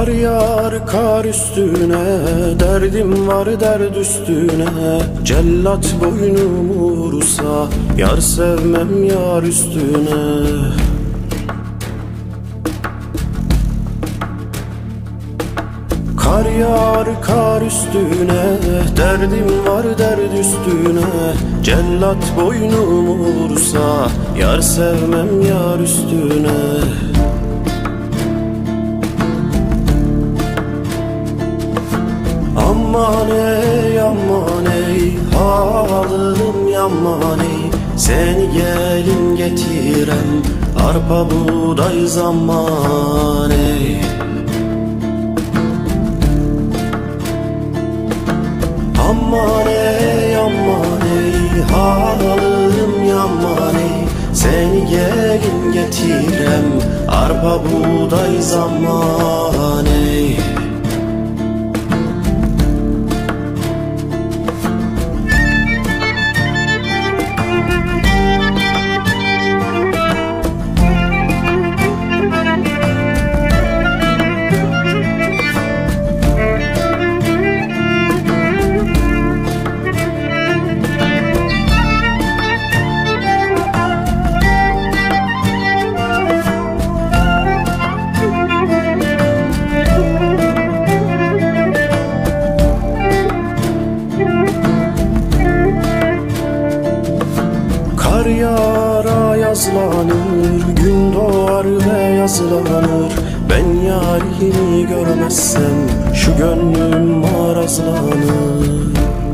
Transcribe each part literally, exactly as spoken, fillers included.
Kar yağar kar üstüne, derdim var derd üstüne. Cellat boynumu vursa, yar sevmem yar üstüne. Kar yağar kar üstüne, derdim var derd üstüne. Cellat boynumu vursa, yar sevmem yar üstüne. Aman ey aman ey, halim yaman ey. Seni gelin getirem, arpa buğday zaman ey. Aman ey aman ey, halim yaman ey. Seni gelin getirem, arpa buğday zaman ey. Kar yağar yazlanır, gün doğar ve yazlanır. Ben yarimi görmezsem şu gönlüm marazlanır.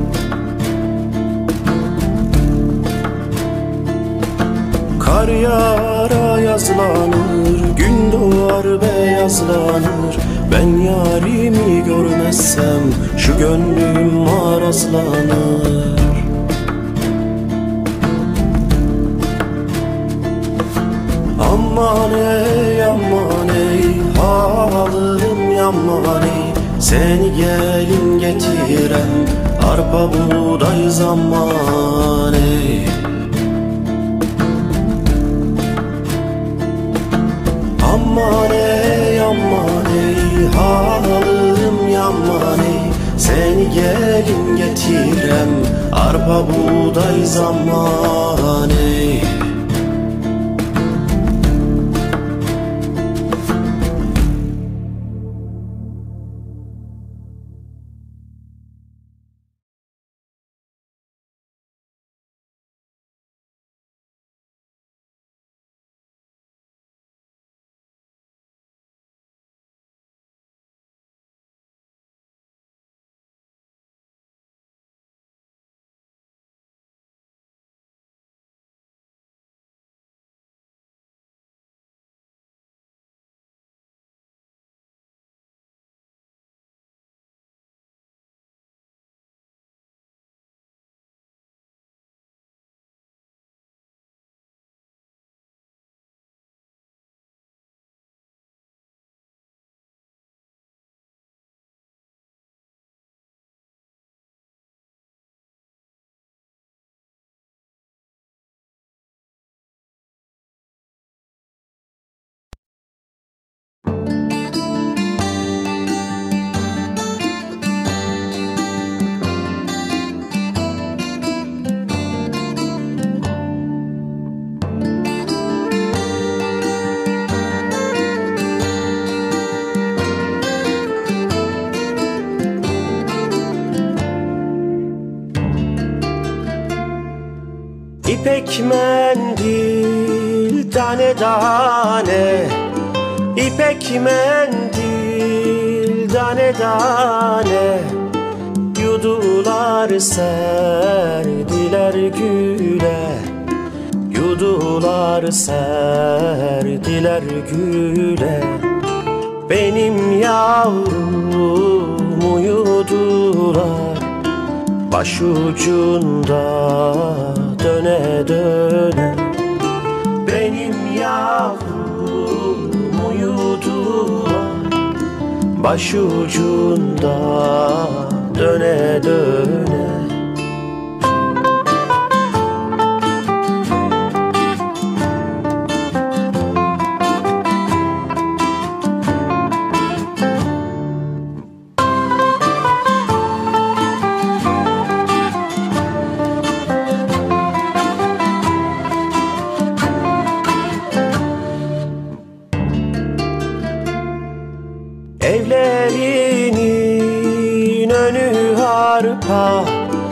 Kar yağar yazlanır, gün doğar ve yazlanır. Ben yarimi görmezsem şu gönlüm marazlanır. Aman ey aman ey, halim yaman ey. Seni gelin getirem, arpa buğday zaman ey. Aman ey aman ey, halim yaman ey. Seni gelin getirem, arpa buğday zaman ey. İpek mendil tane tane, İpek mendil tane tane. Yudular serdiler güle, Yudular serdiler güle. Benim yavrumu yudular, başucunda döne döne. Benim yavrumu yudular, başucunda döne döne. arpa,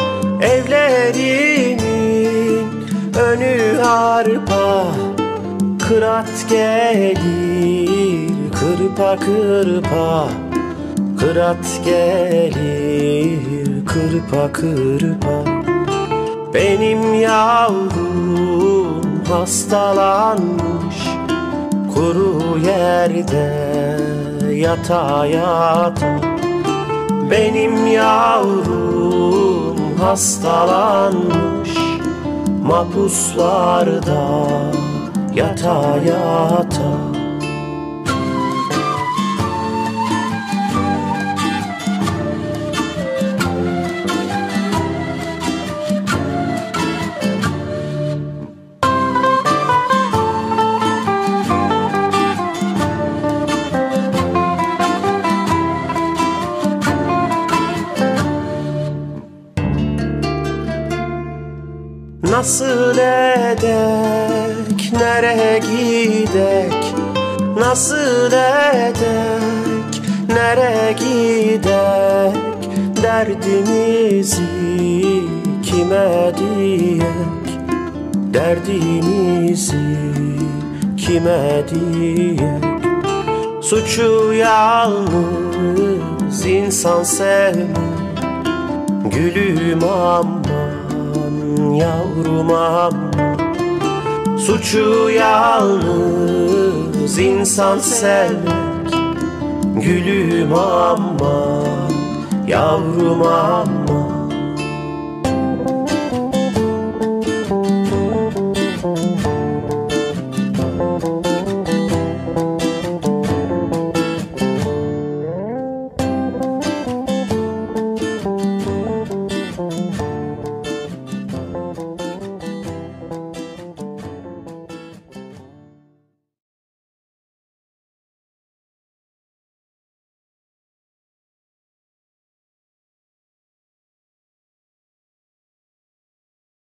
evlerinin önü arpa. Kırat gelir kırpa kırpa, kırat gelir kırpa kırpa. Benim yavrum hastalanmış, kuru yerde yata yata. Benim yavrum hastalanmış, mahpuslarda yata yata. Nasıl edek, nereye gidek? Nasıl edek, nereye gidek? Derdimizi kime diyek? Derdimizi kime diyek? Suçu yalnız insan sevmek, gülüm aman yavrum aman. Suçu yalnız insan sevmek, gülüm aman yavrum aman.